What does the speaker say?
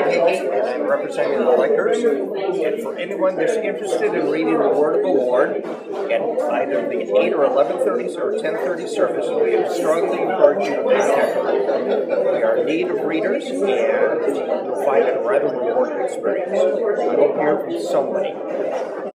Hickey, and I'm representing the Lectors. And for anyone that's interested in reading the Word of the Lord at either the 8 or 11:30 or 10:30 service, we strongly encourage you to contact us. We are in need of readers, and you'll find it a rather rewarding experience. I hope to hear from somebody.